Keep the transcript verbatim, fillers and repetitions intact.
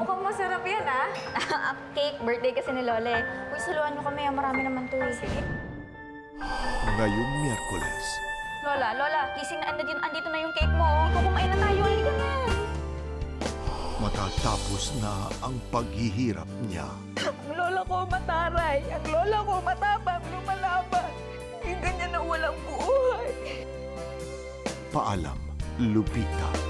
Mukhang masarap yan, ah. Cake, birthday kasi ni Lole. Uy, saluhan nyo kami. Marami naman to eh. Sige. Ngayong Miyerkules. Lola, Lola, gising na andito, andito na yung cake mo. Oh. Kumain na tayo. Halika na. Matatapos na ang paghihirap niya. Ang lola ko mataray. Ang lola ko matapang, lumalaban. Yung ganyan na walang buhay. Paalam, Lupita.